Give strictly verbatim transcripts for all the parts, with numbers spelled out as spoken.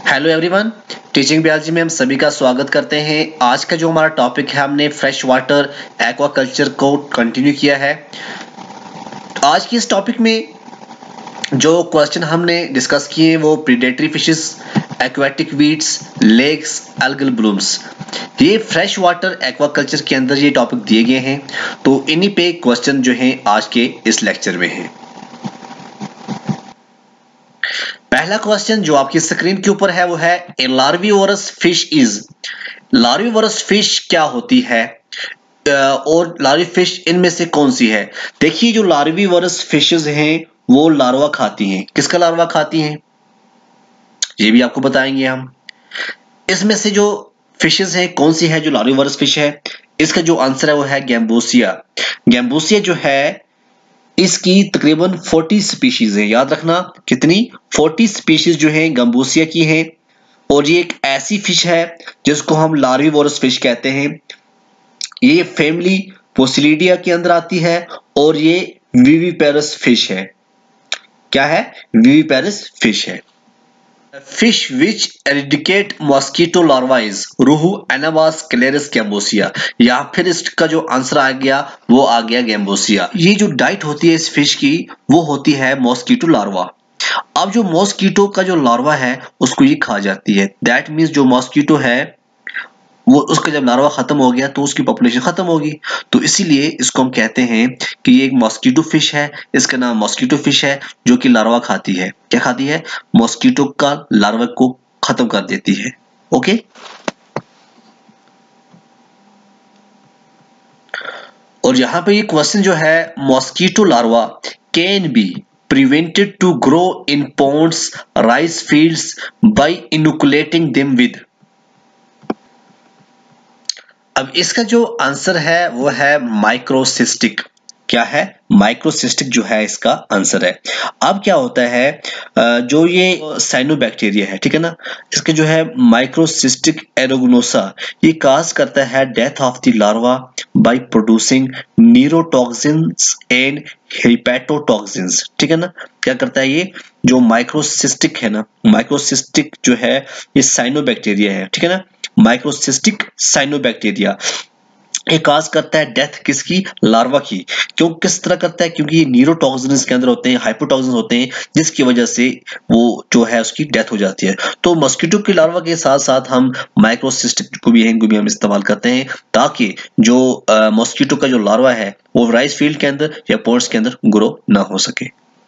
Hello everyone, teaching biology में हम सभी का स्वागत करते हैं। आज का जो हमारा टॉपिक है, हमने फ्रेश वाटर एक्वाकल्चर को कंटिन्यू किया है। आज की इस टॉपिक में जो क्वेश्चन हमने डिस्कस किए वो predatory fishes, aquatic weeds, lakes, algal blooms, ये फ्रेश वाटर एक्वाकल्चर के अंदर ये टॉपिक दिए गए हैं। तो इन्हीं पे क्वेश्चन जो हैं आज के इस लेक्चर में हैं। पहला क्वेश्चन जो आपकी स्क्रीन के ऊपर है वो है a larvivorous fish is. Larvivorous fish क्या होती है और लार्वी फिश इनमें से कौन सी है? देखिए, जो लार्विवोरस फिशेस हैं वो लार्वा खाती हैं। किसका लार्वा खाती हैं ये भी आपको बताएंगे हम। इसमें से जो फिशेस हैं कौन सी है जो लार्विवोरस फिश है? इसका जो आंसर है वो है गैम्बूसिया। गैम्बूसिया जो है इसकी तकरीबन चालीस स्पीशीज है। याद रखना कितनी? चालीस स्पीशीज जो है गैम्बूसिया की हैं। और ये एक ऐसी फिश है जिसको हम लार्विवोरस फिश कहते हैं। ये फैमिली पोसिलिडिया के अंदर आती है और ये विविपेरस फिश है। क्या है? विविपेरस फिश है। Fish which eradicate mosquito larva is rohu Anabas Clarias Gambusia. या फिर इसका जो आंसर आ गया वो आ गया गैम्बोसिया। ये जो डाइट होती है इस फिश की वो होती है मॉस्किटो लार्वा। अब जो मॉस्किटो का जो लार्वा है उसको ये खा जाती है। दैट मीन्स जो मॉस्किटो है वो उसका जब लार्वा खत्म हो गया तो उसकी पॉपुलेशन खत्म होगी। तो इसीलिए इसको हम कहते हैं कि ये एक मॉस्किटो फिश है। इसका नाम मॉस्किटो फिश है जो कि लार्वा खाती है। क्या खाती है? मॉस्किटो का लार्वा को खत्म कर देती है। ओके, और यहां पे ये क्वेश्चन जो है, mosquito larva can be prevented to grow in ponds, rice fields by inoculating them with। अब इसका जो आंसर है वो है माइक्रोसिस्टिक। क्या है? माइक्रोसिस्टिक जो है इसका आंसर है। अब क्या होता है, जो ये साइनोबैक्टीरिया है, ठीक है ना, इसके जो है माइक्रोसिस्टिक एरोगनोसा, ये काज करता है death of the larva by producing neurotoxins and hepatotoxins. ठीक है ना, क्या करता है ये जो माइक्रोसिस्टिक है ना, माइक्रोसिस्टिक जो है ये साइनोबैक्टीरिया है, ठीक है ना, माइक्रोसिस्टिक साइनोबैक्टीरिया, ये काज करता है डेथ किसकी? लार्वा की। क्यों? किस तरह करता है? क्योंकि ये न्यूरोटॉक्सिन्स के अंदर होते हैं, हाइपोटॉक्सिन्स होते हैं, जिसकी वजह से वो जो है उसकी डेथ हो जाती है। तो मस्कीटो की लार्वा के साथ साथ हम माइक्रोसिस्टिक को भी है, इनको भी हम इस्तेमाल करते हैं ताकि जो मस्कीटो का जो लार्वा है वो राइस फील्ड के अंदर या पॉन्ड्स के अंदर ग्रो ना हो सके।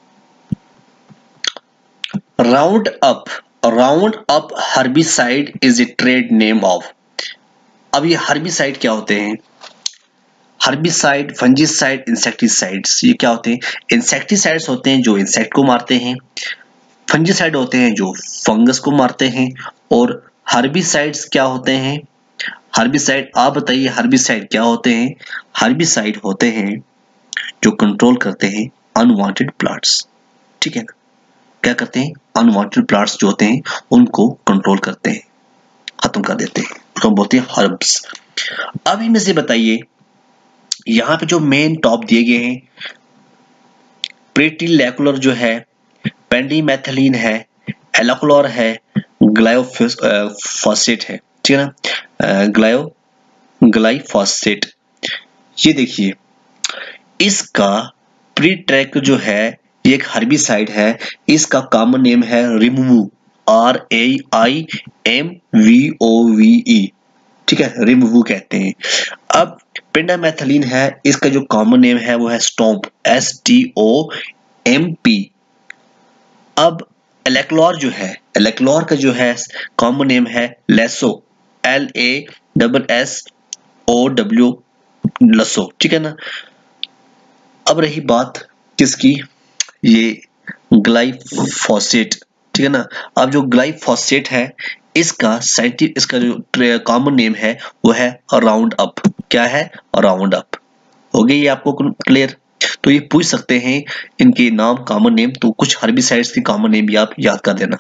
Roundup Roundup herbicide is a trade name of. अब ये हर्बिसाइड क्या होते हैं? हर्बिसाइड, फंजीसाइड, इंसेक्टिसाइड्स, ये क्या होते हैं? इंसेक्टिसाइड्स होते हैं जो इंसेक्ट को मारते हैं, फंजीसाइड होते हैं जो फंगस को मारते हैं, और हर्बिसाइड्स क्या होते हैं? हर्बिसाइड, आप बताइए हर्बिसाइड क्या होते हैं? हर्बिसाइड होते हैं जो कंट्रोल करते हैं अनवांटेड प्लांट्स। ठीक है ना, क्या करते हैं? अनवांटेड प्लांट्स जो होते हैं उनको कंट्रोल करते हैं, खत्म कर देते हैं, उसको बोलते हैं हर्ब्स। अब इनमें से बताइए, यहां पे जो मेन टॉप दिए गए हैं, प्रेटिलैकुलर जो है, पेंडीमेथिलीन है, एलाकुलर है, ग्लाइफोसेट है, ठीक है ना, ग्लायो ग्लाइफोसेट। ये देखिए, इसका प्रीट्रैक जो है ये एक हर्बिसाइड है। इसका कॉमन नेम है remove, R A I M V O V E, ठीक है, रिमूव कहते हैं। अब पेंडामेथिलीन है, इसका जो कॉमन नेम है वो है stomp, S T O M P. अब एलेक्लोर जो है, एलेक्लोर का जो है कॉमन नेम है lasso, L A double S O W, lasso, ठीक है ना। अब रही बात किसकी? ये ग्लाइफोसेट, ठीक है ना। अब जो ग्लाइफोसेट है इसका साइंटिफिक, इसका जो कॉमन नेम है वो है राउंड अप। क्या है? Roundup. हो गई ये आपको क्लियर? तो ये पूछ सकते हैं इनके नाम, कॉमन नेम, तो कुछ हर्बिसाइड्स की कॉमन नेम भी आप याद कर देना।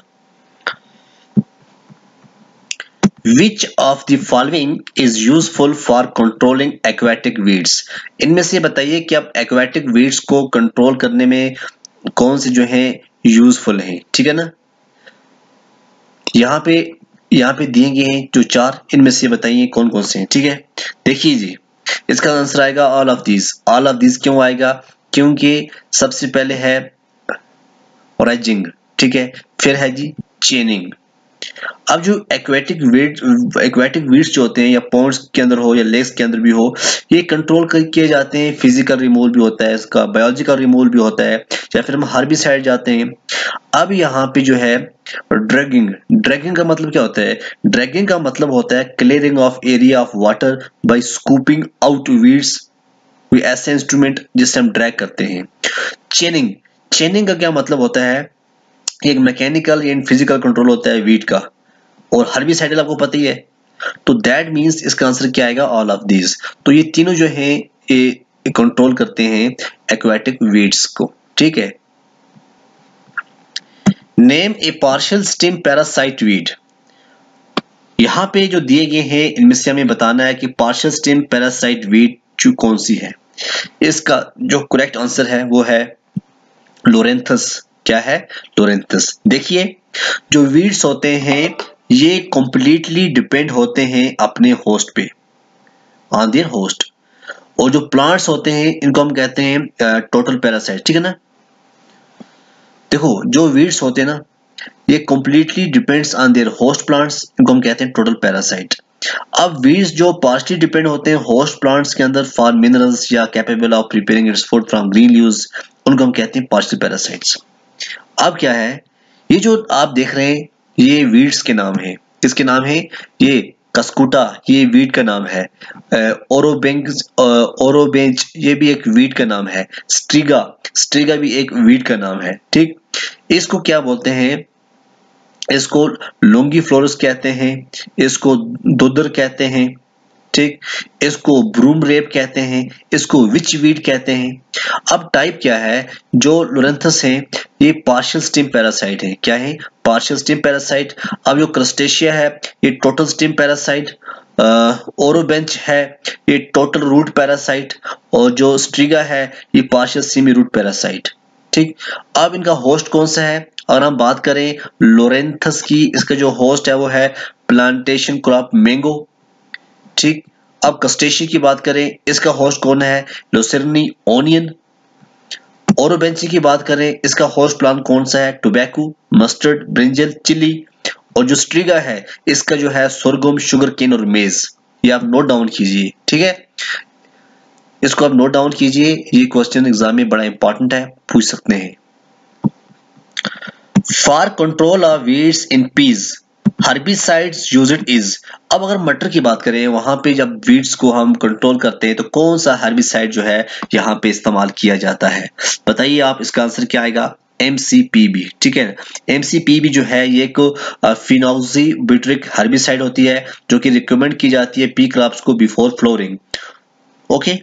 Which of the following is useful for controlling aquatic weeds? इनमें से बताइए कि आप aquatic weeds को कंट्रोल करने में कौन से जो है यूजफुल हैं, ठीक है ना। यहाँ पे यहाँ पे दिए गए हैं जो चार, इनमें से बताइए कौन कौन से हैं। ठीक है, देखिए जी, इसका आंसर आएगा all of these. All of these क्यों आएगा? क्योंकि सबसे पहले है राइजिंग, ठीक है, फिर है जी चेनिंग। अब जो एक्वेटिक वीड एक्वेटिक वीड्स जो होते हैं, या पॉन्ड्स के अंदर हो या लेक्स के अंदर भी हो, ये कंट्रोल किए जाते हैं। फिजिकल रिमूवल भी होता है इसका, बायोलॉजिकल रिमूवल भी होता है, या फिर हम हर्बिसाइड जाते हैं। अब यहाँ पे जो है ड्रैगिंग, ड्रैगिंग का मतलब क्या होता है? ड्रैगिंग का मतलब होता है clearing of area of water by scooping out weeds, कोई ऐसा इंस्ट्रूमेंट जिससे हम ड्रैग करते हैं। चेनिंग, चेनिंग का क्या मतलब होता है? एक मैकेनिकल या फिजिकल कंट्रोल होता है वीट का, और हर्बिसाइडल आपको पता ही है। तो दैट मींस इसका आंसर क्या आएगा? All of these. तो ये तीनों जो हैं ये कंट्रोल करते हैं एक्वेटिक वीड्स को। ठीक है, name a partial stem parasite weed. यहाँ पे जो दिए गए हैं इनमें से हमें बताना है कि पार्शियल स्टेम पैरासाइट वीड जो कौन सी है। इसका जो करेक्ट आंसर है वो है लोरेंथस। क्या है? लोरेंथस। देखिए, जो वीड्स होते हैं ये कंप्लीटली डिपेंड होते हैं अपने होस्ट पे, ऑन देयर होस्ट। और जो प्लांट्स होते हैं इनको हम कहते हैं टोटल पैरासाइट। ठीक है ना? देखो, जो वीड्स होते हैं ना ये completely depends on their host plants, इनको हम कहते हैं टोटल पैरासाइट। अब वीड्स जो पार्शली डिपेंड होते हैं होस्ट प्लांट्स के अंदर फॉर मिनरल्स या capable of preparing its food from green leaves, उनको हम कहते हैं पार्शियल पैरासाइट्स। अब क्या है, ये जो आप देख रहे हैं ये वीड्स के नाम है। किसके नाम है? ये कस्कुटा, ये वीड का नाम है। ओरोबेंज ओरोबेंच ये भी एक वीड का नाम है। स्ट्रिगा, स्ट्रिगा भी एक वीड का नाम है। ठीक, इसको क्या बोलते हैं? इसको लोंगीफ्लोरस कहते हैं, इसको दुदर कहते हैं। ठीक, इसको ब्रूम रेप कहते हैं, इसको विच वीड कहते हैं। अब टाइप क्या है? जो लोरेंथस है ये पार्शियल स्टेम पैरासाइट है। क्या है? Partial stem parasite. अब जो क्रस्टेशिया है ये टोटल स्टेम पैरासाइट। ओरोबेंच है ये टोटल रूट पैरासाइट, और जो स्ट्रिगा है ये पार्शियल सेमी रूट पैरासाइट। ठीक, अब इनका होस्ट कौन सा है? अगर हम बात करें लोरेंथस की, इसका जो होस्ट है वो है प्लांटेशन क्रॉप मैंगो। ठीक, अब क्रस्टेशिया की बात करें, इसका होस्ट कौन है? लुसेर्नी ओनियन। ओरोबेंची की बात करें, इसका होस्ट प्लांट कौन सा है? Tobacco, mustard, brinjal, chilli. और जो स्ट्रिगा है इसका जो है सोरगम, शुगर केन और मेज। ये आप नोट डाउन कीजिए। ठीक है, इसको आप नोट डाउन कीजिए, ये क्वेश्चन एग्जाम में बड़ा इंपॉर्टेंट है, पूछ सकते हैं। For control of weeds in peas herbicides used is. अब अगर मटर की बात करें, वहां पे जब वीड्स को हम कंट्रोल करते हैं तो कौन सा हर्बिसाइड जो है यहाँ पे इस्तेमाल किया जाता है? बताइए आप, इसका आंसर क्या आएगा? M C P B. ठीक है, एम सी पी बी जो है ये एक फिनोक्सीब्यूट्रिक हर्बिसाइड होती है जो कि रिकमेंड की जाती है पी क्रॉप्स को बिफोर फ्लोरिंग। ओके,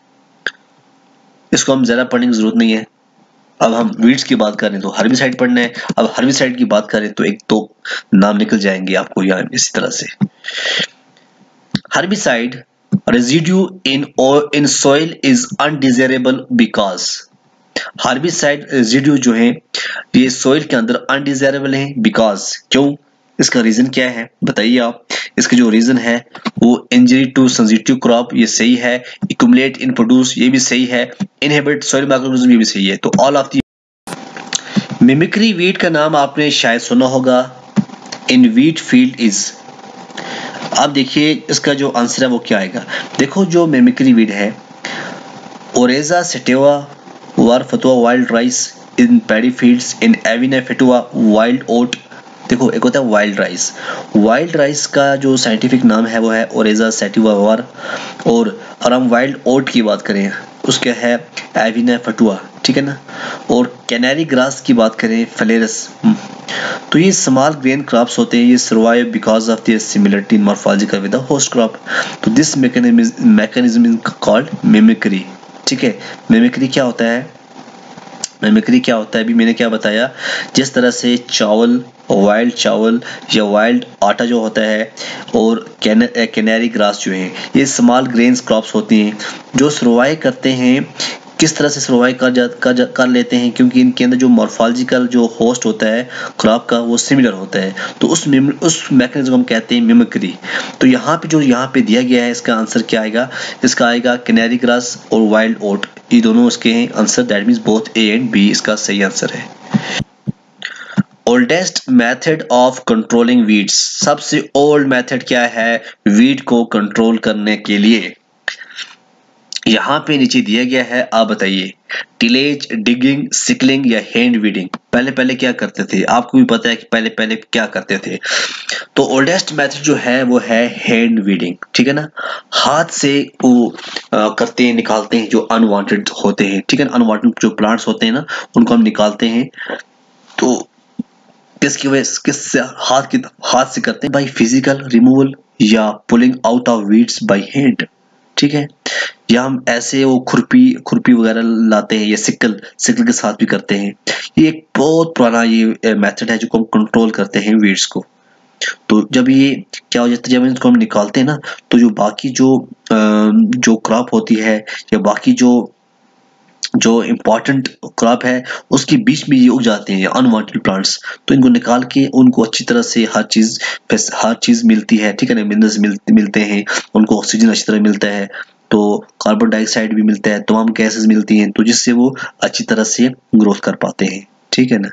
इसको हम ज्यादा पढ़ने की जरूरत नहीं है। अब हम वीड्स की बात करें तो हर्बिसाइड पढ़ना है। अब हर्बिसाइड की बात करें तो एक तो नाम निकल जाएंगे आपको यहाँ इसी तरह से। Herbicide residue in in soil is undesirable because. Herbicide residue जो है ये सॉइल के अंदर अनडिजायरेबल है। बिकॉज, क्यों? इसका रीजन क्या है बताइए आप। इसका जो रीजन है वो इंजरी टू सेंसिटिव क्रॉप, ये सही है। एक्यूमुलेट इन प्रोड्यूस, ये भी सही है। इनहिबिट सॉइल माइक्रोऑर्गेनिज्म, ये भी सही है। तो all of the. Mimicry weed का नाम आपने शायद सुना होगा, इन वीट फील्ड इज। अब देखिए इसका जो आंसर है वो क्या आएगा। देखो, जो मिमिक्री वीट है Oryza sativa var fatua wild rice in paddy fields in Avena fatua wild oat. देखो, एक होता है वाइल्ड राइस। वाइल्ड राइस का जो साइंटिफिक नाम है वो है ओरेजा सेटिवा वार। और अगर हम वाइल्ड ओट की बात करें उसका है एविना फटुआ। ठीक है ना? और कैनरी ग्रास की बात करें फलेरस। तो ये स्मॉल ग्रेन क्रॉप्स होते हैं, ये survive because of their similarity in morphological with the host crop. तो this mechanism is called mimicry. ठीक है, मिमिक्री क्या होता है? मिमिक्री क्या होता है अभी मैंने क्या बताया। जिस तरह से चावल, वाइल्ड चावल या वाइल्ड आटा जो होता है, और कैनरी ग्रास जो है, ये स्मॉल ग्रेन्स क्रॉप्स होती हैं जो सर्वाइव करते हैं किस तरह से सर्वाइव कर जा, कर, जा, कर लेते हैं, क्योंकि इनके अंदर जो मॉर्फोलॉजिकल जो होस्ट होता है क्रॉप का वो सिमिलर होता है, तो उस उस मैकेनिज्म हम कहते हैं मिमिक्री। तो यहाँ पे जो यहाँ पे दिया गया है इसका आंसर क्या आएगा, इसका आएगा कैनेरी ग्रास और वाइल्ड ओट, ये दोनों उसके हैं answer, that means both A and B इसका सही आंसर है। Oldest method of controlling weeds, सबसे ओल्ड मेथड क्या है वीड को कंट्रोल करने के लिए, यहाँ पे नीचे दिया गया है, आप बताइए। टिलेज, डिगिंग, सिकलिंग या हैंड वीडिंग। पहले पहले क्या करते थे, आपको भी पता है कि पहले पहले क्या करते थे। तो ओल्डेस्ट मेथड जो है वो है हैंड वीडिंग, ठीक है ना, हाथ से वो आ, करते हैं, निकालते हैं जो अनवांटेड होते हैं, ठीक है ना, अनवांटेड जो प्लांट्स होते हैं ना उनको हम निकालते हैं। तो किसकी वजह किस हाथ की हाथ से करते हैं, बाय फिजिकल रिमूवल या pulling out of weeds by hand, ठीक है, या हम ऐसे वो खुरपी खुरपी वगैरह लाते हैं या सिकल सिकल के साथ भी करते हैं। ये एक बहुत पुराना ये मेथड है जो हम कंट्रोल करते हैं वीड्स को। तो जब ये क्या हो जाता है, जब इसको हम निकालते हैं ना तो जो बाकी जो जो क्रॉप होती है या बाकी जो जो इम्पोर्टेंट क्रॉप है उसके बीच में ये उग जाते हैं अनवांटेड प्लांट्स, तो इनको निकाल के उनको अच्छी तरह से हर चीज हर चीज मिलती है, ठीक है ना, मिनरल्स मिल, मिलते हैं, उनको ऑक्सीजन अच्छी तरह मिलता है, तो कार्बन डाइऑक्साइड भी मिलता है, तमाम गैसेस मिलती हैं, तो जिससे वो अच्छी तरह से ग्रोथ कर पाते हैं, ठीक है ना।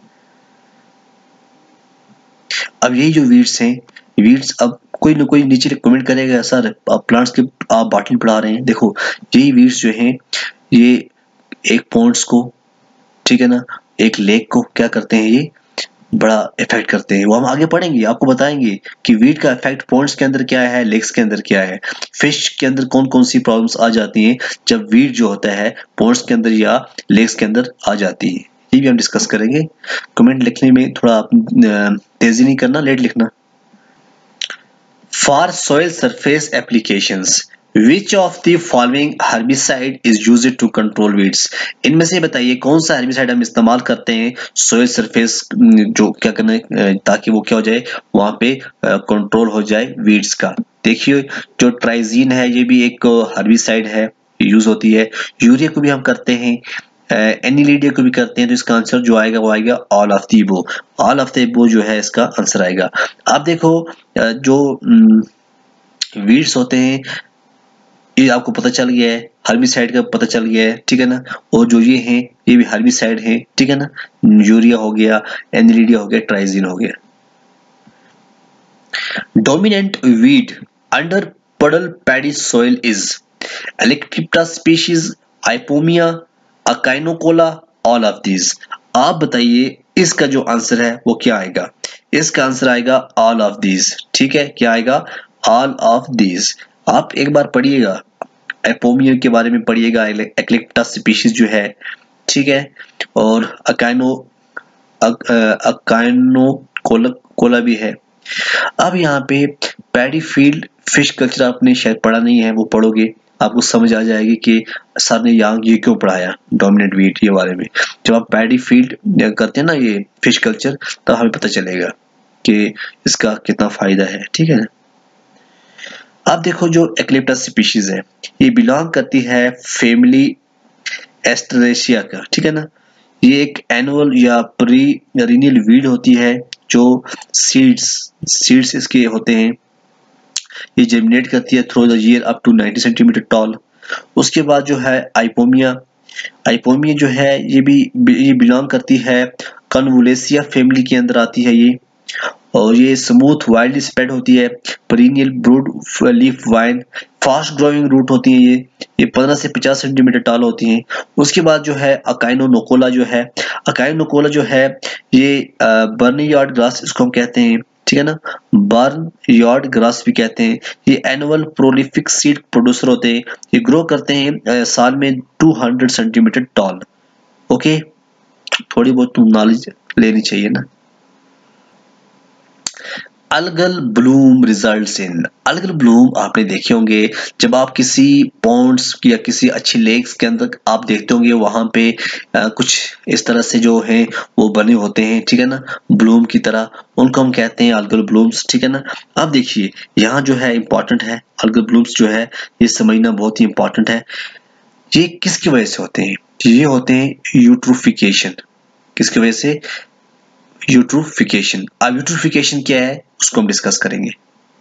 अब यही जो वीड्स हैं, वीड्स अब कोई ना कोई नीचे कमेंट करेगा सर आप प्लांट्स के आप बॉटनी पढ़ा रहे हैं, देखो यही वीड्स जो हैं ये एक पॉन्ड्स को, ठीक है ना, एक लेक को क्या करते हैं, ये बड़ा इफेक्ट करते हैं, वो हम आगे पढ़ेंगे, आपको बताएंगे कि वीड का इफेक्ट पॉन्ड्स के अंदर क्या है, लेक्स के अंदर क्या है, फिश के अंदर कौन कौन सी प्रॉब्लम्स आ जाती हैं जब वीड जो होता है पॉन्ड्स के अंदर या लेक्स के अंदर आ जाती है, ये भी हम डिस्कस करेंगे। कमेंट लिखने में थोड़ा तेजी नहीं करना, लेट लिखना। For soil surface applications Which of the following herbicide is used to control weeds? इनमें से बताइए कौन सा herbicide हम इस्तेमाल करते हैं soil surface जो क्या करना है ताकि वो क्या हो जाए वहां पे कंट्रोल हो जाए weeds का। देखिए जो ट्राइजीन है ये भी एक herbicide है, यूज होती है, यूरिया को भी हम करते हैं, एनिलीडिया को भी करते हैं, तो इसका आंसर जो आएगा वो आएगा all of the above, all of the above जो है इसका आंसर आएगा। आप देखो जो वीड्स होते हैं ये आपको पता चल गया है, हर्बिसाइड का पता चल गया है, ठीक है ना, और जो ये हैं ये भी हर्बिसाइड है, ठीक है ना, यूरिया हो गया, एनिलीडिया हो गया, ट्राइजीन हो गया। Dominant weed under puddle paddy soil is Ecliptus species, Ipomoea, Echinocala, all of these। आप बताइए इसका जो आंसर है वो क्या आएगा, इसका आंसर आएगा all of these, ठीक है, क्या आएगा all of these। आप एक बार पढ़िएगा एपोमिया के बारे में पढ़िएगा, एक्लिप्टस स्पीशीज जो है, ठीक है, और अकाइनो अकाइनोकोला भी है। अब यहाँ पे पैडी फील्ड फिश कल्चर आपने शायद पढ़ा नहीं है, वो पढ़ोगे आपको समझ आ जाएगी कि सर ने यहाँ ये क्यों पढ़ाया डोमिनेंट वीट ये बारे में। जब आप पैडी फील्ड करते हैं ना ये फिश कल्चर तब हमें पता चलेगा कि इसका कितना फायदा है, ठीक है ना। आप देखो जो एक्लिप्टस स्पीशीज है ये बिलोंग करती है फैमिली एस्टरेशिया का, ठीक है ना, ये एक एनुअल या प्रीरिनियल वीड होती है जो सीड्स सीड्स इसके होते हैं, ये जर्मिनेट करती है through the year up to ninety centimetre tall. उसके बाद जो है आइपोमिया, आइपोमिया जो है ये भी ये बिलोंग करती है कन्वुलेसिया फैमिली के अंदर आती है ये, और ये स्मूथ वाइल्ड स्प्रेड होती है, perennial broad leaf vine, fast growing root होती है, ये ये पंद्रह से पचास सेंटीमीटर टॉल होती हैं। उसके बाद जो है अकाइनोकोला जो है, अकाइनोकोला जो है ये बर्न यार्ड ग्रास इसको हम कहते हैं, ठीक है ना, बर्न यार्ड ग्रास भी कहते हैं। ये एनुअल प्रोलिफिक सीड प्रोड्यूसर होते हैं, ये ग्रो करते हैं साल में दो सौ सेंटीमीटर टॉल। ओके, थोड़ी बहुत नॉलेज लेनी चाहिए ना। Algal bloom results in, algal bloom आपने देखे होंगे जब आप किसी पॉन्ड्स या किसी अच्छी लेक्स के अंदर आप देखते होंगे वहां पे आ, कुछ इस तरह से जो है वो बने होते हैं, ठीक है ना, ब्लूम की तरह, उनको हम कहते हैं अलगल ब्लूम्स, ठीक है ना। अब देखिए यहाँ जो है इंपॉर्टेंट है अलगल ब्लूम्स जो है ये समझना बहुत ही इंपॉर्टेंट है। ये किसकी वजह से होते हैं? ये होते हैं यूट्रोफिकेशन। किसकी वजह से? यूट्रोफिकेशन। अब यूट्रोफिकेशन क्या है उसको हम डिस्कस करेंगे।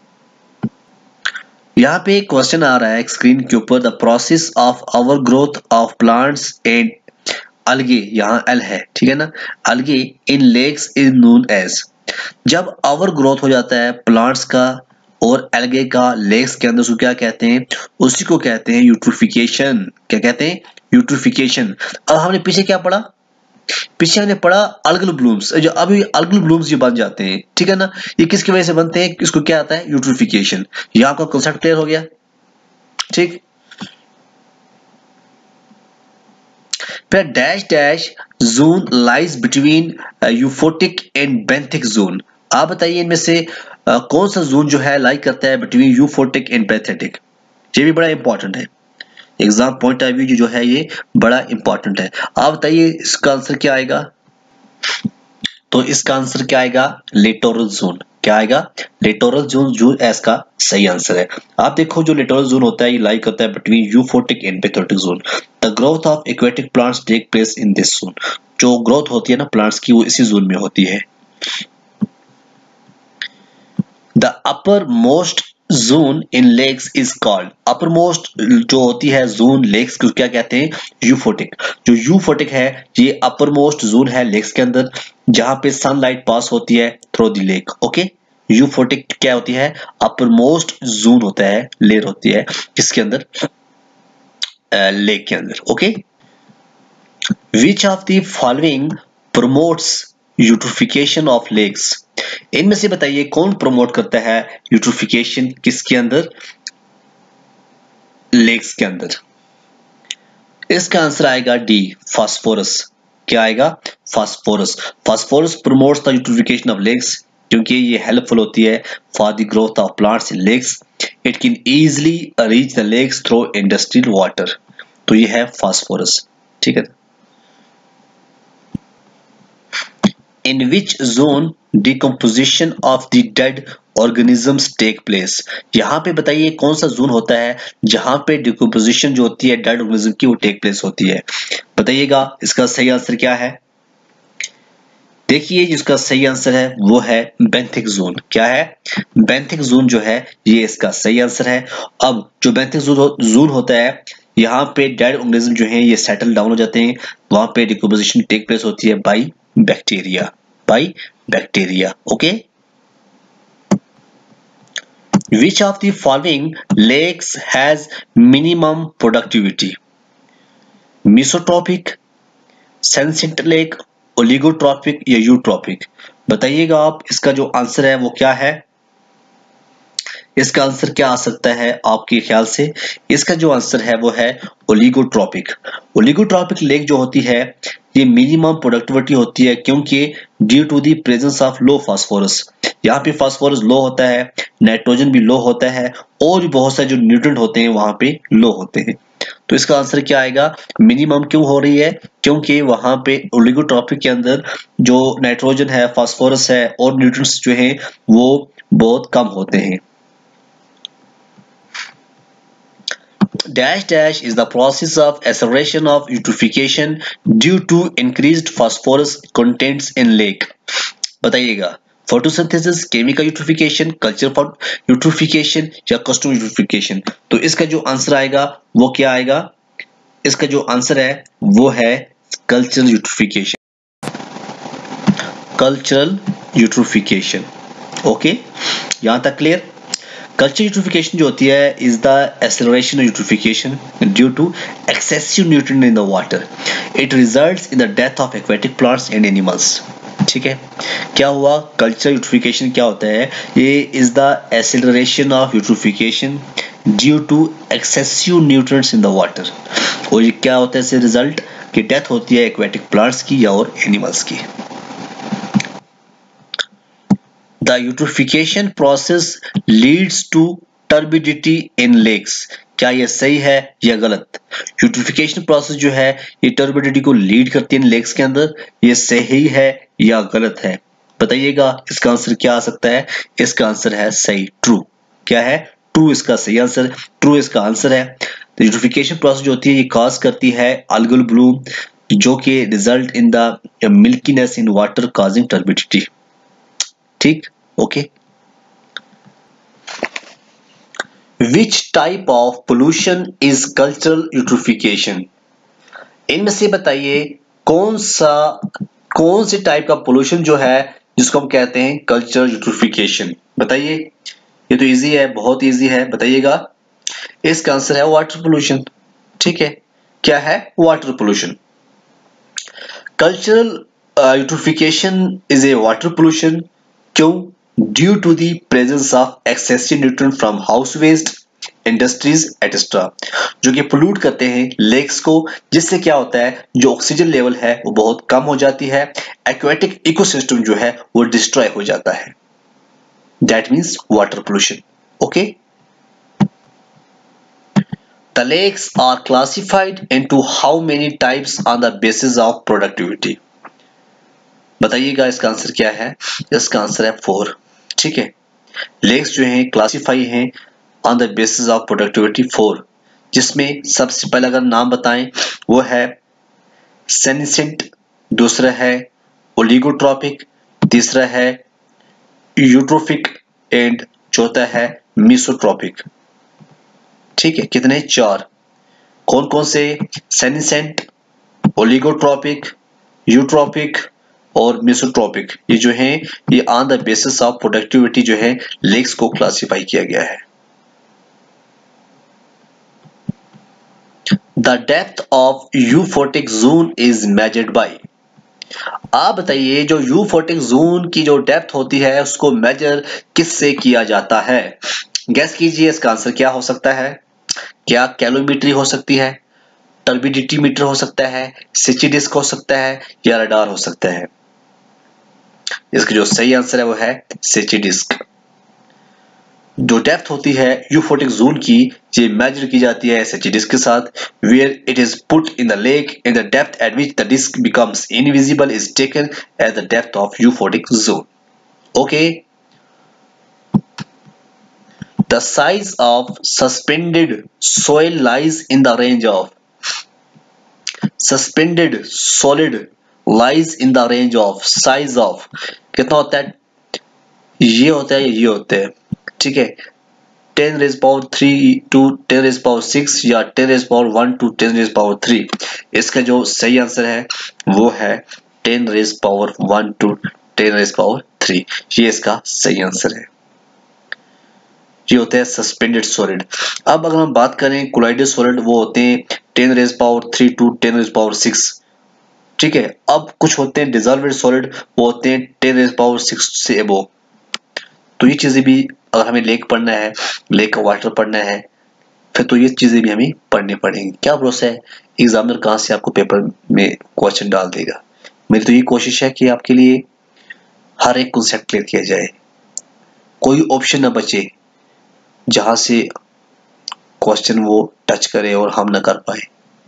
यहाँ पे एक क्वेश्चन आ रहा है स्क्रीन के ऊपर, the process of our growth of plants and algae, यहाँ एल है, ठीक है ना, algae in lakes is known as. जब आवर ग्रोथ हो जाता है प्लांट्स का और एल्गे का लेक्स के अंदर, उसको क्या कहते हैं? उसी को कहते हैं यूट्रोफिकेशन। क्या कहते हैं? यूट्रोफिकेशन। अब हमने पीछे क्या पढ़ा? पीछे हमने पढ़ा अल्गल ब्लूम्स। जो अभी अल्गल ब्लूम्स ये बन जाते हैं, ठीक है ना, ये किसकी वजह से बनते हैं? इसको क्या आता है? यूट्रोफिकेशन। यहाँ आपका कॉन्सेप्ट क्लियर हो गया, ठीक। फिर dash dash zone lies between euphotic and benthic zone. आप बताइए इनमें से uh, कौन सा जोन जो है लाई करता है बिटवीन यूफोटिक एंड बेंथेटिक? ये भी बड़ा इंपॉर्टेंट है, एग्जाम पॉइंट ऑफ व्यू जो है ये बड़ा इंपॉर्टेंट है। आप बताइए इसका आंसर क्या आएगा? तो इसका आंसर क्या आएगा? Littoral zone. क्या आएगा? लिटोरल जोन जो इसका सही आंसर है। आप देखो जो लिटोरल जोन होता है ये लाई करता है between euphotic and benthic zone. The growth of aquatic plants take place in this zone. जो ग्रोथ होती है ना प्लांट्स की वो इसी जोन में होती है। The uppermost zone in lakes is called. Uppermost जो होती है जोन लेक्स को क्या कहते हैं? यूफोटिक। जो यूफोटिक है ये अपर मोस्ट जोन है लेक्स के अंदर, जहां पे सनलाइट पास होती है through the lake. Okay, euphotic क्या होती है? अपर मोस्ट जोन होता है, लेयर होती है किसके अंदर? लेक के अंदर। Okay, which of the following promotes eutrophication of lakes? इनमें से बताइए कौन प्रमोट करता है यूट्रोफिकेशन किसके अंदर? लेक्स के अंदर। इसका आंसर आएगा डी, फास्फोरस। क्या आएगा? Phosphorus. Phosphorus promotes the eutrophication of lakes क्योंकि ये हेल्पफुल होती है for the growth of plants in lakes. It can easily reach the lakes through industrial water. तो ये है फास्फोरस, ठीक है। In which zone decomposition of the dead organisms take place? यहाँ पे बताइए कौन सा जोन होता है जहां पे डिकम्पोजिशन जो होती है डेड ऑर्गेनिज्म की वो टेक प्लेस होती है? बताइएगा इसका सही आंसर क्या है? देखिए जिसका सही आंसर है वो है बेंथिक जोन। क्या है? बेंथिक जोन जो है ये इसका सही आंसर है। अब जो बेंथिक जोन होता है यहाँ पे डेड ऑर्गेनिज्म जो है ये सेटल डाउन हो जाते हैं, वहां पे डिकम्पोजिशन टेक प्लेस होती है by bacteria, by bacteria. Okay, which of the following lakes has minimum productivity? Mesotrophic, सेंसिट लेक, ओलिगोट्रॉपिक या यूट्रॉपिक? बताइएगा आप इसका जो आंसर है वो क्या है? इसका आंसर क्या आ सकता है आपके ख्याल से? इसका जो आंसर है वो है ओलिगोट्रॉपिक। ओलिगोट्रॉपिक लेक जो होती है ये मिनिमम प्रोडक्टिविटी होती है क्योंकि due to the presence of low phosphorus. यहाँ पे फास्फोरस लो होता है, नाइट्रोजन भी लो होता है और भी बहुत सारे जो न्यूट्रिएंट होते हैं वहां पे लो होते हैं। तो इसका आंसर क्या आएगा? मिनिमम क्यों हो रही है? क्योंकि वहां पे ओलिगोट्रॉपिक के अंदर जो नाइट्रोजन है, फास्फोरस है और न्यूट्रिएंट्स जो हैं वो बहुत कम होते हैं। Dash dash is the process of acceleration of eutrophication due to increased phosphorus contents in lake. बताइएगा photosynthesis, chemical eutrophication, culture eutrophication या कस्टम यूट्रोफिकेशन? तो इसका जो आंसर आएगा वो क्या आएगा? इसका जो आंसर है वो है cultural eutrophication. Cultural eutrophication. Okay, यहां तक क्लियर? कल्चर यूट्रोफिकेशन जो होती है is the acceleration of eutrophication due to excessive nutrient in the water. It results in the death of aquatic plants and animals. ठीक है, क्या हुआ? कल्चर यूट्रोफिकेशन क्या होता है? ये is the acceleration of eutrophication due to excessive nutrients in the water. और ये क्या होता है इससे रिजल्ट कि डेथ होती है एक्वेटिक प्लांट्स की या और एनिमल्स की। The eutrophication process leads to turbidity in lakes. क्या ये सही है या गलत? यूट्रोफिकेशन प्रोसेस जो है ये टर्बिडिटी को लीड करती है लेक्स के अंदर, ये सही है या गलत है? बताइएगा इसका आंसर क्या आ सकता है? इसका आंसर है सही, ट्रू। क्या है? ट्रू इसका सही आंसर, ट्रू इसका आंसर है। यूट्रोफिकेशन प्रोसेस जो होती है ये कॉज करती है algal bloom जो कि result in the milkiness in water causing turbidity. ठीक, okay. Which type of pollution is cultural eutrophication? इनमें से बताइए कौन सा कौन से टाइप का पोल्यूशन जो है जिसको हम कहते हैं कल्चरल यूट्रोफिकेशन? बताइए, ये तो इजी है, बहुत इजी है, बताइएगा। इसका आंसर है वाटर पोल्यूशन। ठीक है, क्या है? Water pollution. Cultural eutrophication is a water pollution. क्यों? Due to the presence of excessive nutrient from house waste, industries etcetera, जो कि पोल्यूट करते हैं लेक्स को, जिससे क्या होता है जो ऑक्सीजन लेवल है वो बहुत कम हो जाती है, एक्वेटिक इकोसिस्टम जो है वो डिस्ट्रॉय हो जाता है। That means water pollution. Okay. The lakes are classified into how many types on the basis of productivity? बताइएगा इसका आंसर क्या है? इसका आंसर है फोर। ठीक है, लेक्स जो हैं क्लासिफाई हैं on the basis of productivity four, जिसमें सबसे पहले अगर नाम बताएं वो है सेनिसेंट, दूसरा है ओलिगोट्रॉपिक, तीसरा है यूट्रोफिक एंड चौथा है मेसोट्रॉपिक। ठीक है, कितने? चार। कौन कौन से? सेनिसेंट, ओलिगोट्रॉपिक, यूट्रॉपिक और मेसोट्रॉपिक। ये जो हैं ये on the basis of productivity जो है लेक्स को क्लासिफाई किया गया है। The depth of euphotic zone is measured by. आप बताइए जो यूफोटिक जोन की जो डेप्थ होती है उसको मेजर किससे किया जाता है? गैस कीजिए इसका आंसर क्या हो सकता है? क्या कैलोमीट्री हो सकती है, टर्बिडिटी मीटर हो सकता है, सिचिडिस्क हो सकता है या रडार हो सकता है? इसका जो सही आंसर है वो है सिचिडिस्क। जो डेप्थ होती है यूफोटिक जोन की ये मेजर की जाती है सिचिडिस्क के साथ, where it is put in the lake in the depth at which the disc becomes invisible is taken as the depth of euphotic zone. Okay. The size of suspended soil lies in the range of suspended solid lies in the range of size of कितना होता है? ये होता है, ये होते हैं। ठीक है, ten raise power three to ten raise power six या ten raise power one to ten raise power three. इसका जो सही आंसर है वो है ten raise power one to ten raise power three. ये इसका सही आंसर है। ये होते हैं सस्पेंडेड सॉलिड। अब अगर हम बात करें कोलाइडेड सॉलिड, वो होते हैं ten raise power three to ten raise power six. ठीक है, अब कुछ होते हैं डिजॉल्वेड सॉलिड, वो होते हैं टेन रेज पावर सिक्स से अबव। तो ये चीजें भी अगर हमें लेक पढ़ना है, लेक का वाटर पढ़ना है, फिर तो ये चीजें भी हमें पढ़नी पड़ेंगी। क्या भरोसा है एग्जामिनर कहाँ से आपको पेपर में क्वेश्चन डाल देगा। मेरी तो ये कोशिश है कि आपके लिए हर एक कॉन्सेप्ट क्लियर किया जाए, कोई ऑप्शन न बचे जहां से क्वेश्चन वो टच करे और हम न कर पाए।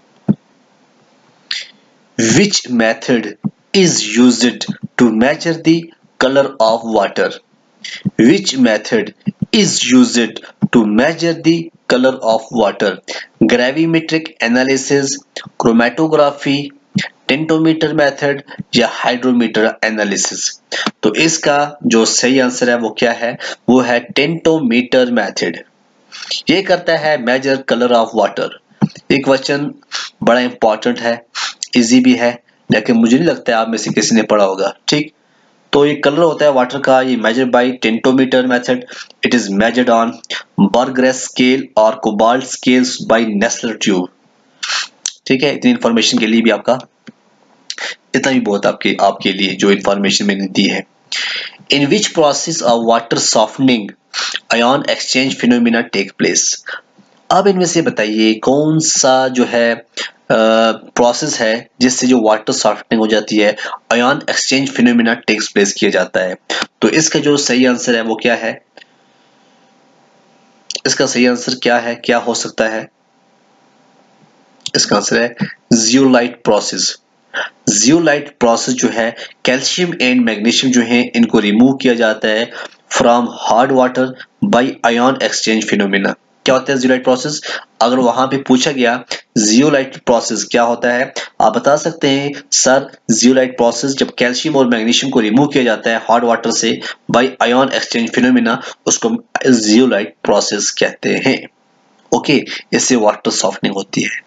Which method is used to measure the color of water? Which method is used to measure the color of water? Gravimetric analysis, chromatography, tintometer method या हाइड्रोमीटर एनालिसिस? तो इसका जो सही आंसर है वो क्या है? वो है टेंटोमीटर मेथड। ये करता है मेजर कलर ऑफ वाटर। एक क्वेश्चन बड़ा इंपॉर्टेंट है, इजी भी है, लेकिन मुझे नहीं लगता है आप में से किसी ने पढ़ा होगा। ठीक, तो ये कलर होता है वाटर का, ये measure by tintometer method. It is measured on बर्गरेस स्केल और cobalt scales by Nessler tube. ठीक है, इतनी इंफॉर्मेशन के लिए भी आपका इतना भी बहुत आपके आपके लिए जो इंफॉर्मेशन मैंने दी है। In which process of water softening ion exchange phenomena take place? अब इनमें से बताइए कौन सा जो है प्रोसेस है जिससे जो वाटर सॉफ्टनिंग हो जाती है, ion exchange phenomena takes place किया जाता है? तो इसका जो सही आंसर है वो क्या है? इसका सही आंसर क्या है, क्या हो सकता है? इसका आंसर है जियोलाइट प्रोसेस। जियोलाइट प्रोसेस जो है कैल्शियम एंड मैग्नीशियम जो है इनको रिमूव किया जाता है from hard water by ion exchange phenomena. क्या होता है जियोलाइट प्रोसेस? अगर वहां पे पूछा गया जियोलाइट प्रोसेस क्या होता है, आप बता सकते हैं सर जियोलाइट प्रोसेस जब कैल्शियम और मैग्नीशियम को रिमूव किया जाता है हॉट वाटर से बाय आयन एक्सचेंज फिनोमेना, उसको जियोलाइट प्रोसेस कहते हैं। ओके, इससे वाटर सॉफ्टनिंग होती है।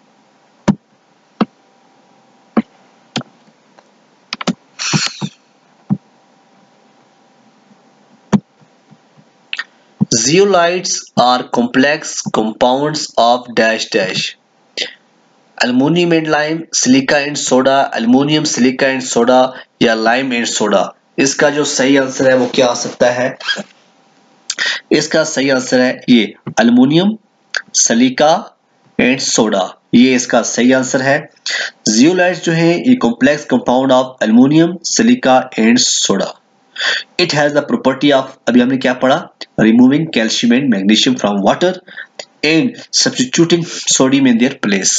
Zeolites are complex compounds of dash dash aluminum and lime, silica and soda, aluminum, silica and soda या lime and soda। इसका जो सही आंसर है वो क्या आ सकता है? इसका सही आंसर है ये अल्युमिनियम, सिलिका एंड सोडा, ये इसका सही आंसर है। जियोलाइट्स जो है ये complex compound of aluminium, silica and soda. It has the property of, अभी हमने क्या पढ़ा, removing calcium and magnesium from water and substituting sodium in their place.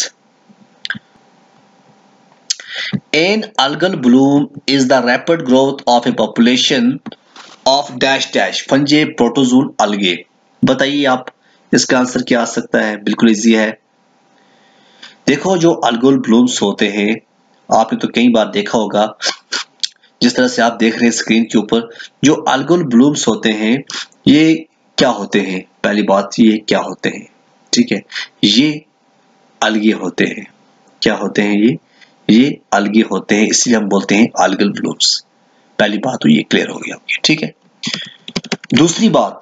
An algal bloom is the rapid growth of a population of dash dash fungi protozoal algae। बताइए आप इसका answer क्या आ सकता है? बिल्कुल इजी है। देखो जो algal blooms होते हैं आपने तो कई बार देखा होगा, जिस तरह से आप देख रहे हैं स्क्रीन के ऊपर, जो algal blooms होते हैं ये क्या होते हैं? पहली बात ये क्या होते हैं, ठीक है, ये algae होते हैं। क्या होते हैं ये? ये algae होते हैं, इसलिए हम बोलते हैं algal blooms। पहली बात तो ये क्लियर हो गई आपकी, ठीक है। दूसरी बात,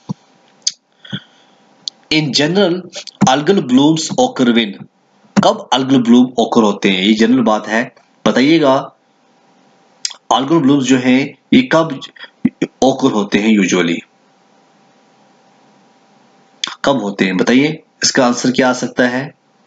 in general algal blooms occur when, कब algal bloom occur होते हैं, ये जनरल बात है, बताइएगा। algal blooms जो हैं ये कब occur होते हैं? यूजुअली कब होते हैं बताइए, इसका आंसर क्या आ सकता है?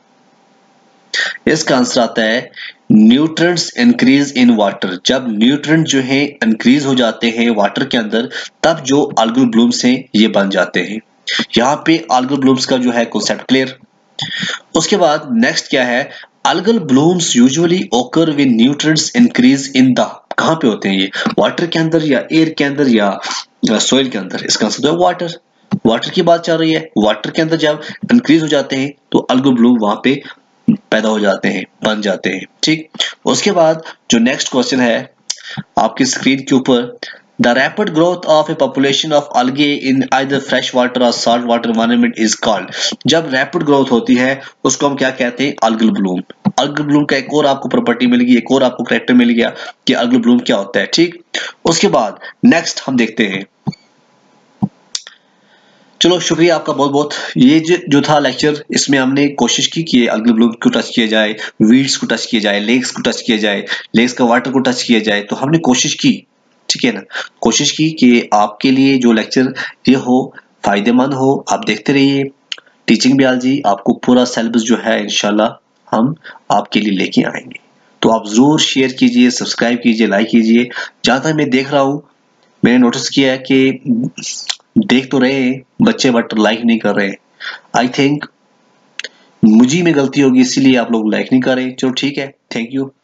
इसका आंसर आता है न्यूट्रिएंट्स इंक्रीज इन वाटर। जब न्यूट्रिएंट जो है इंक्रीज हो जाते हैं वाटर के अंदर, तब जो algal blooms हैं ये बन जाते हैं। यहाँ पे algal blooms का जो है कॉन्सेप्ट क्लियर। उसके बाद नेक्स्ट क्या है, algal blooms usually occur when nutrients increase in the, कहाँ पे होते हैं ये? वाटर के अंदर या एयर के अंदर या सोइल के अंदर? इसका आंसर है वाटर। वाटर की बात चल रही है, वाटर के अंदर जब इंक्रीज हो जाते हैं तो algal bloom वहां पे पैदा हो जाते हैं, बन जाते हैं, ठीक। उसके बाद जो नेक्स्ट क्वेश्चन है आपकी स्क्रीन के ऊपर, the rapid growth of a population of algae in either fresh water और salt water environment is called. जब रैपिड ग्रोथ होती है उसको हम क्या कहते हैं? algal bloom। algal bloom का एक और आपको प्रॉपर्टी मिल गई, एक और आपको कैरेक्टर मिल गया कि algal bloom क्या होता है, ठीक। उसके बाद नेक्स्ट हम देखते हैं। चलो शुक्रिया आपका बहुत बहुत। ये जो था लेक्चर, इसमें हमने कोशिश की कि algal bloom को टच किया जाए, वीड्स को टच किया जाए, लेक्स को टच किया जाए, लेक्स का वाटर को टच किया जाए, तो हमने कोशिश की, ठीक है ना, कोशिश की कि आपके लिए जो लेक्चर ये हो फायदेमंद हो। आप देखते रहिए टीचिंग बायोलॉजी, आपको पूरा सिलेबस जो है इंशाल्लाह हम आपके लिए लेके आएंगे। तो आप जरूर शेयर कीजिए, सब्सक्राइब कीजिए, लाइक कीजिए। जहां तक मैं देख रहा हूँ, मैंने नोटिस किया है कि देख तो रहे हैं बच्चे बट लाइक नहीं कर रहे। आई थिंक मुझी में गलती होगी इसीलिए आप लोग लाइक नहीं कर रहे। चलो ठीक है, थैंक यू।